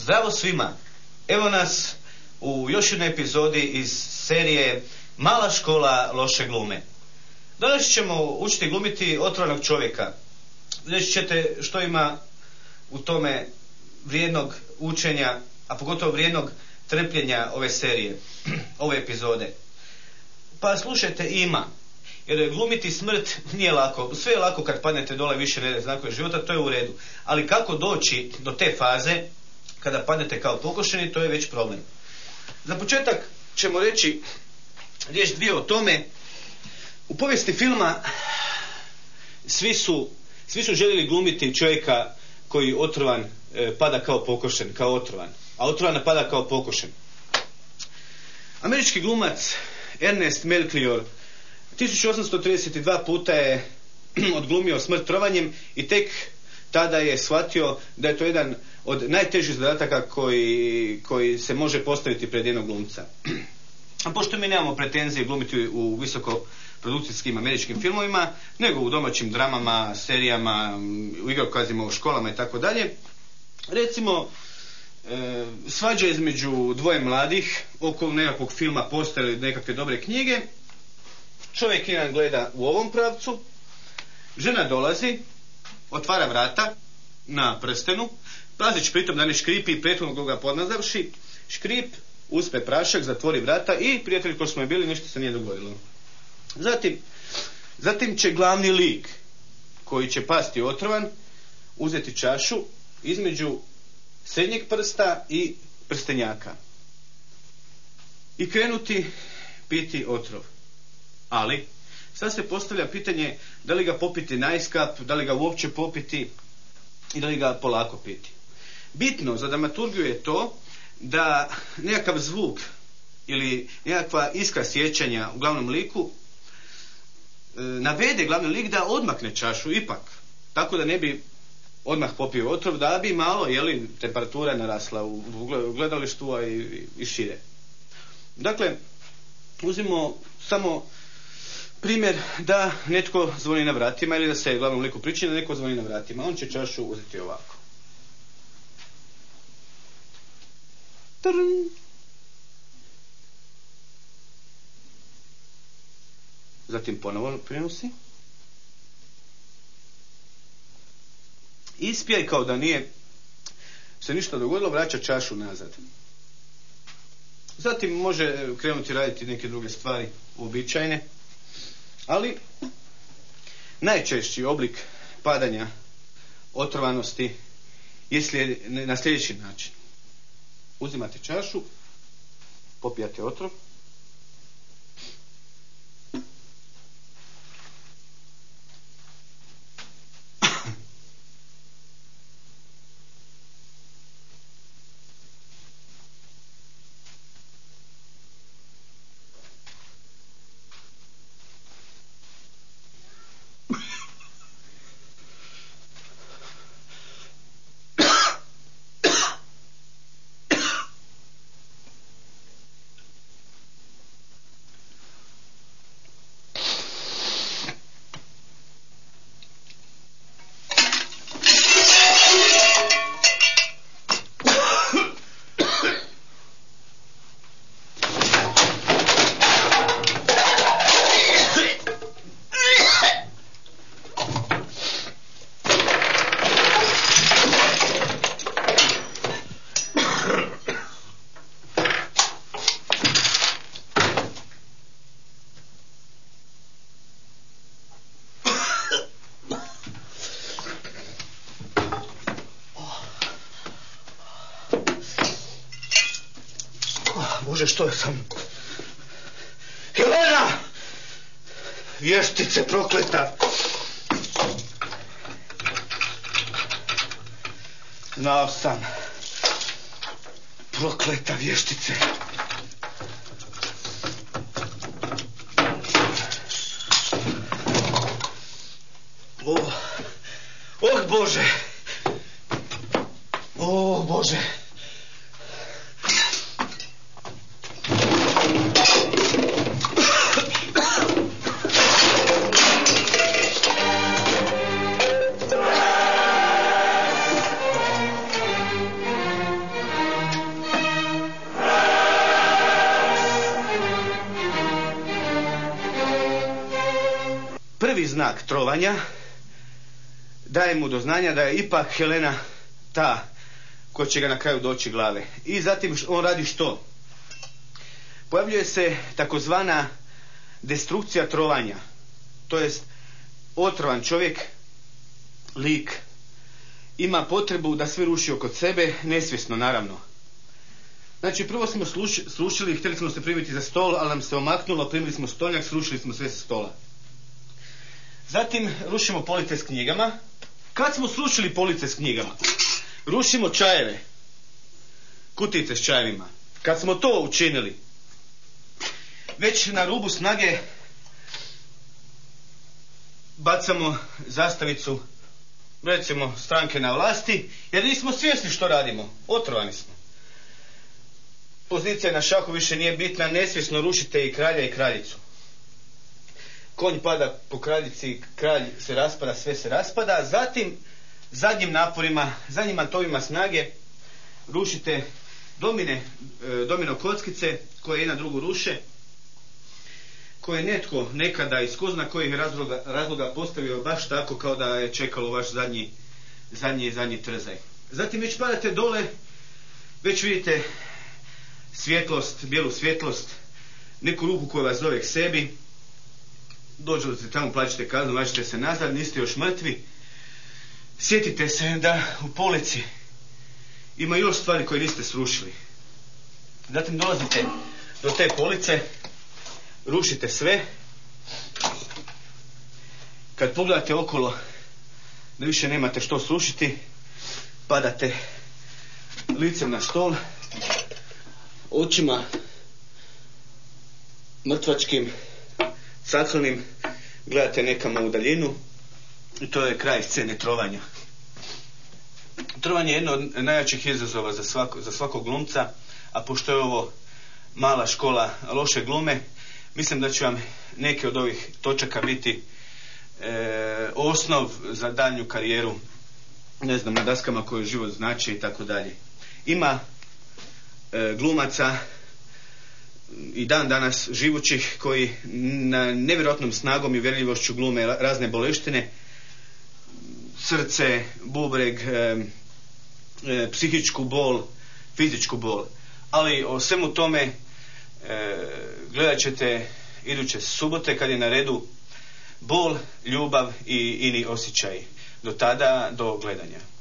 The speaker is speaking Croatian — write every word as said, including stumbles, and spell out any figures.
Zdravo svima! Evo nas u još jednoj epizodi iz serije Mala škola loše glume. Danas ćemo učiti glumiti otrovanog čovjeka. Reći ćete što ima u tome vrijednog učenja, a pogotovo vrijednog trpljenja ove serije, ove epizode. Pa slušajte, ima. Jer glumiti smrt nije lako. Sve je lako kad padnete dole više ne znakove života, to je u redu. Ali kako doći do te faze kada padnete kao pokošeni, to je već problem. Za početak ćemo reći riječ dvije o tome. U povijesti filma svi su, svi su željeli glumiti čovjeka koji otrovan e, pada kao pokošen, kao otrovan. A otrovan pada kao pokošen. Američki glumac Ernest Melchior tisuću osamsto trideset dva puta je odglumio smrt trovanjem i tek tada je shvatio da je to jedan od najtežih zadataka koji, koji se može postaviti pred jednog glumca. A pošto mi nemamo pretenzije glumiti u visokoprodukcijskim američkim filmovima, nego u domaćim dramama, serijama, u igrokazima, u školama i tako dalje, recimo e, svađa između dvoje mladih oko nekakvog filma, postera ili nekakve dobre knjige. Čovjek jedan gleda u ovom pravcu, žena dolazi, otvara vrata na prstenu, pazić pritom da ne škripi i prethodno ga podnazavši, škrip, uspe prašak, zatvori vrata i prijatelji koji smo je bili, ništa se nije dogodilo. Zatim, zatim će glavni lik koji će pasti otrovan uzeti čašu između srednjeg prsta i prstenjaka i krenuti piti otrov. Ali sad se postavlja pitanje da li ga popiti najskap, da li ga uopće popiti i da li ga polako piti. Bitno za dramaturgiju je to da nekakav zvuk ili nekakva iskra sjećanja u glavnom liku e, navede glavni lik da odmakne čašu ipak, tako da ne bi odmah popio otrov, da bi malo jeli, temperatura narasla u, u gledalištu a i, i šire. Dakle, uzmimo samo primjer da netko zvoni na vratima ili da se glavnom liku pričini da netko zvoni na vratima. On će čašu uzeti ovako. Trn. Zatim ponovo prenosi. Ispije kao da nije se ništa dogodilo, vraća čašu nazad. Zatim može krenuti raditi neke druge stvari uobičajene. Ali najčešći oblik padanja otrovanosti je na sljedeći način. Uzimate čašu, popijate otrov, Bože, što je sam? Helena! Vještice prokleta! Znao sam. Prokleta vještice. Oh, oh Bože! Oh Bože! prvi znak trovanja daje mu do znanja da je ipak Helena ta koja će ga na kraju doći glave. I zatim on radi što? Pojavljuje se takozvana destrukcija trovanja. To jest otrovan čovjek, lik, ima potrebu da sve ruši oko sebe, nesvjesno naravno. Znači prvo smo srušili, htjeli smo se primiti za stol, ali nam se omaknulo, primili smo stolnjak, srušili smo sve sa stola. Zatim rušimo police s knjigama. Kad smo srušili police s knjigama? Rušimo čajeve, kutice s čajevima. Kad smo to učinili, već na rubu snage bacamo zastavicu, recimo, stranke na vlasti, jer nismo svjesni što radimo, otrovani smo. Pozicija na šahu više nije bitna, nesvjesno rušite i kralja i kraljicu. Konj pada po kraljici, kralj se raspada, sve se raspada. Zatim, zadnjim naporima, zadnjim atovima snage rušite domine, domino kockice koje jedna drugu ruše, koje netko nekada iz ko zna kojih razloga, razloga postavio baš tako kao da je čekalo vaš zadnji, zadnji, zadnji trzaj. Zatim već padate dole, već vidite svjetlost, bijelu svjetlost, neku ruku koja vas zove k sebi, dođete tamo, plaćate kaznu, vraćate se nazad, niste još mrtvi. Sjetite se da u polici ima još stvari koje niste srušili. Zatim dolazite do te police, rušite sve. Kad pogledate okolo da više nemate što srušiti, padate licem na stol, očima mrtvačkim, caklnim, gledate nekamo u daljinu i to je kraj scene trovanja. Trovanje je jedno od najjačih izazova za, svako, za svakog glumca, a pošto je ovo mala škola loše glume, mislim da će vam neke od ovih točaka biti e, osnov za daljnju karijeru, ne znam, na daskama koju život znači i tako dalje. Ima e, glumaca i dan danas živućih koji na nevjerojatnom snagom i uvjerljivošću glume razne boleštine, srce, bubreg, e, e, psihičku bol, fizičku bol. Ali o svemu tome e, gledat ćete iduće subote kad je na redu bol, ljubav i ini osjećaji. Do tada, do gledanja.